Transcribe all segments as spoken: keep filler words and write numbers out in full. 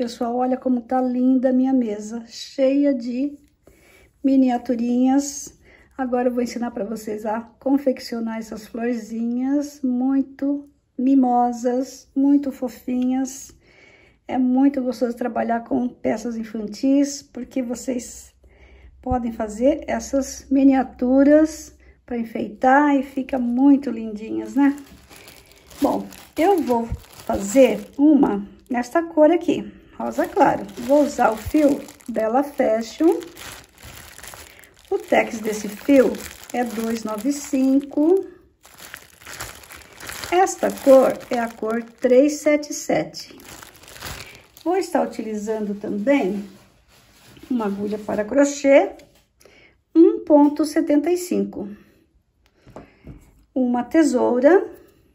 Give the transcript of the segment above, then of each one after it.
pessoal, olha como tá linda a minha mesa, cheia de miniaturinhas. Agora eu vou ensinar para vocês a confeccionar essas florzinhas muito mimosas, muito fofinhas. É muito gostoso trabalhar com peças infantis, porque vocês podem fazer essas miniaturas para enfeitar e fica muito lindinhas, né? Bom, eu vou fazer uma nesta cor aqui, rosa claro. Vou usar o fio Bella Fashion. O tex desse fio é duzentos e noventa e cinco. Esta cor é a cor trezentos e setenta e sete. Vou estar utilizando também uma agulha para crochê um ponto setenta e cinco. Uma tesoura.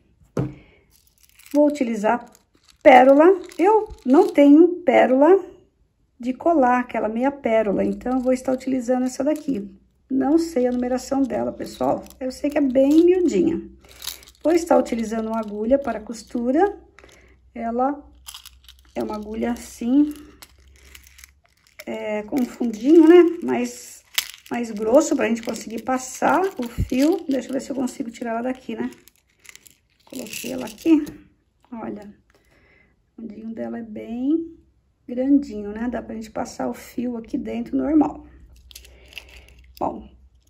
Vou utilizar pérola. Eu não tenho pérola de colar, aquela meia pérola, então eu vou estar utilizando essa daqui. Não sei a numeração dela, pessoal. Eu sei que é bem miudinha. Vou estar utilizando uma agulha para costura. Ela é uma agulha assim, é, com um fundinho, né? Mais, mais grosso pra gente conseguir passar o fio. Deixa eu ver se eu consigo tirar ela daqui, né? Coloquei ela aqui. Olha, o fundinho dela é bem grandinho, né? Dá pra gente passar o fio aqui dentro normal. Bom,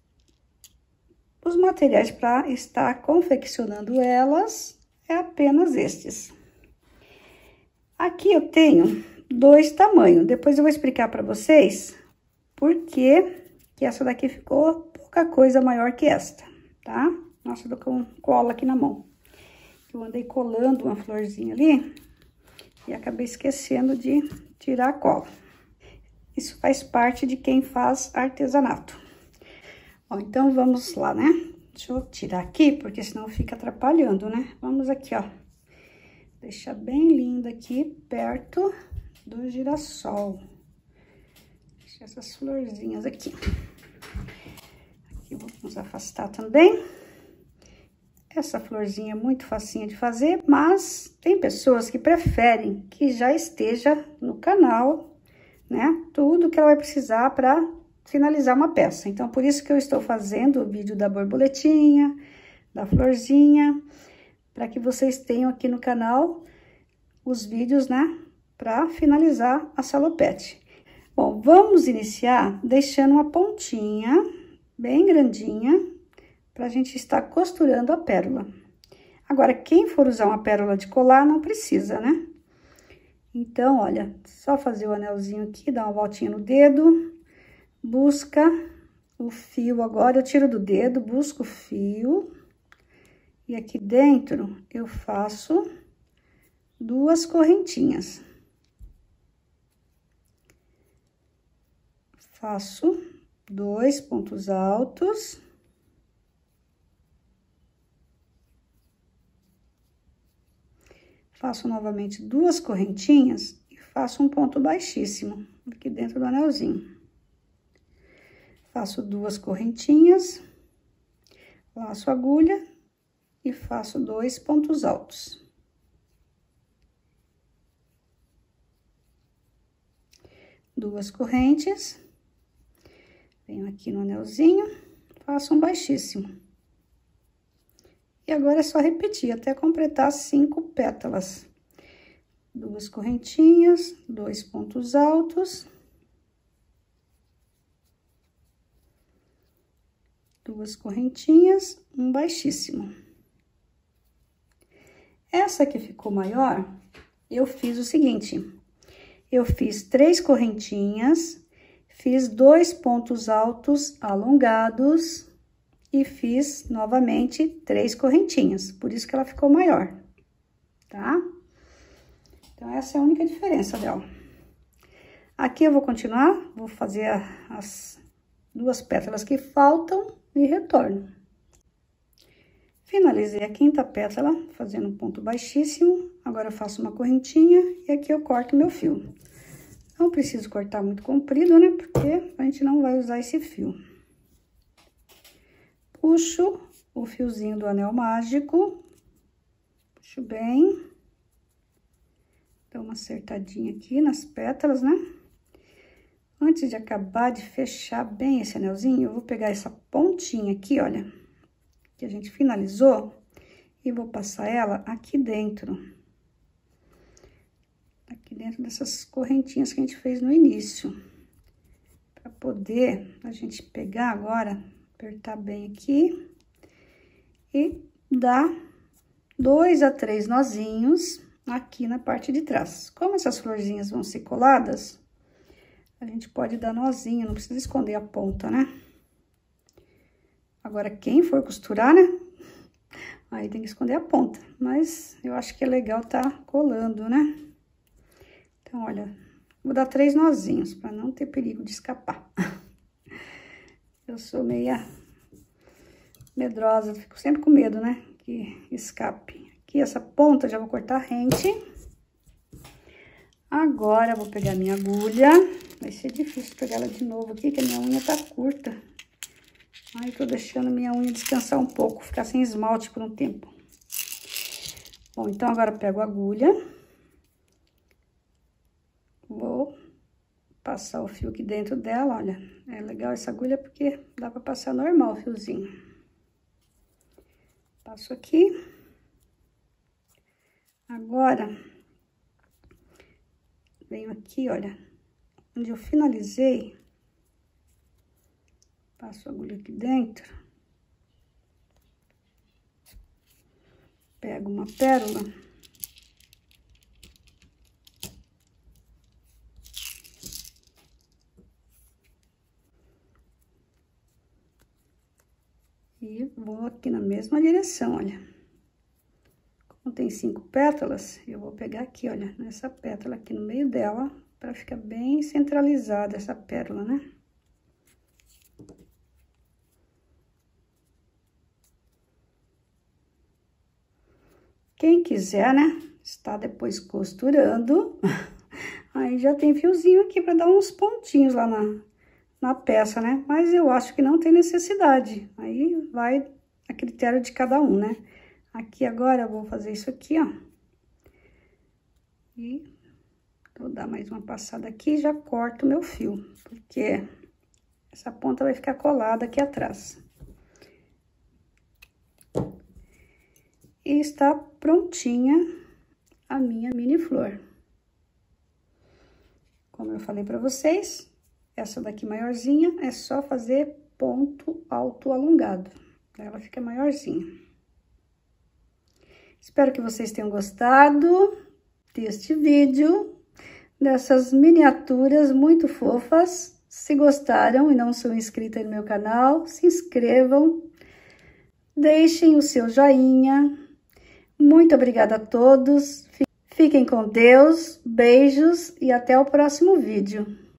os materiais para estar confeccionando elas é apenas estes. Aqui eu tenho dois tamanhos. Depois eu vou explicar para vocês por que que essa daqui ficou pouca coisa maior que esta, tá? Nossa, tô com cola aqui na mão. Eu andei colando uma florzinha ali e acabei esquecendo de tirar a cola. Isso faz parte de quem faz artesanato. Ó, então vamos lá, né? Deixa eu tirar aqui, porque senão fica atrapalhando, né? Vamos aqui, ó. Deixar bem linda aqui, perto do girassol. Deixa essas florzinhas aqui. Aqui vamos afastar também. Essa florzinha é muito facinha de fazer, mas tem pessoas que preferem que já esteja no canal, né? Tudo que ela vai precisar para finalizar uma peça. Então, por isso que eu estou fazendo o vídeo da borboletinha, da florzinha, para que vocês tenham aqui no canal os vídeos, né? Para finalizar a salopete. Bom, vamos iniciar deixando uma pontinha bem grandinha, pra gente estar costurando a pérola. Agora, quem for usar uma pérola de colar, não precisa, né? Então, olha, só fazer o anelzinho aqui, dar uma voltinha no dedo, busca o fio agora, eu tiro do dedo, busco o fio, e aqui dentro eu faço duas correntinhas. Faço dois pontos altos. Faço novamente duas correntinhas e faço um ponto baixíssimo aqui dentro do anelzinho. Faço duas correntinhas, laço a agulha e faço dois pontos altos. Duas correntes, venho aqui no anelzinho, faço um baixíssimo. E agora é só repetir até completar cinco pétalas. Duas correntinhas, dois pontos altos. Duas correntinhas, um baixíssimo. Essa que ficou maior, eu fiz o seguinte. Eu fiz três correntinhas, fiz dois pontos altos alongados e fiz novamente três correntinhas, por isso que ela ficou maior, tá? Então, essa é a única diferença dela. Aqui eu vou continuar, vou fazer as duas pétalas que faltam e retorno. Finalizei a quinta pétala, fazendo um ponto baixíssimo, agora eu faço uma correntinha e aqui eu corto meu fio. Não preciso cortar muito comprido, né, porque a gente não vai usar esse fio. Puxo o fiozinho do anel mágico, puxo bem, Dá uma acertadinha aqui nas pétalas, né? Antes de acabar de fechar bem esse anelzinho, eu vou pegar essa pontinha aqui, olha, que a gente finalizou, e vou passar ela aqui dentro. Aqui dentro dessas correntinhas que a gente fez no início. Pra poder a gente pegar agora, apertar bem aqui e dar dois a três nozinhos aqui na parte de trás. Como essas florzinhas vão ser coladas, a gente pode dar nozinho, não precisa esconder a ponta, né? Agora, quem for costurar, né? Aí tem que esconder a ponta, mas eu acho que é legal tá colando, né? Então, olha, vou dar três nozinhos para não ter perigo de escapar. Eu sou meia medrosa, fico sempre com medo, né? Que escape. Aqui essa ponta já vou cortar rente. Agora, vou pegar minha agulha. Vai ser difícil pegar ela de novo aqui, que a minha unha tá curta. Ai, tô deixando minha unha descansar um pouco, ficar sem esmalte por um tempo. Bom, então agora eu pego a agulha. Vou passar o fio aqui dentro dela, olha. É legal essa agulha porque dá pra passar normal o fiozinho. Passo aqui. Agora, venho aqui, olha, onde eu finalizei. Passo a agulha aqui dentro. Pego uma pérola. E vou aqui na mesma direção, olha. Como tem cinco pétalas, eu vou pegar aqui, olha, nessa pétala aqui no meio dela, pra ficar bem centralizada essa pérola, né? Quem quiser, né, está depois costurando, aí já tem fiozinho aqui para dar uns pontinhos lá na, na peça, né? Mas eu acho que não tem necessidade, aí vai a critério de cada um, né? Aqui agora eu vou fazer isso aqui, ó. E vou dar mais uma passada aqui e já corto o meu fio, porque essa ponta vai ficar colada aqui atrás. E está prontinha a minha mini flor. Como eu falei pra vocês, essa daqui maiorzinha é só fazer ponto alto alongado. Ela fica maiorzinha. Espero que vocês tenham gostado deste vídeo, dessas miniaturas muito fofas. Se gostaram e não são inscritos no meu canal, se inscrevam, deixem o seu joinha. Muito obrigada a todos, fiquem com Deus, beijos e até o próximo vídeo.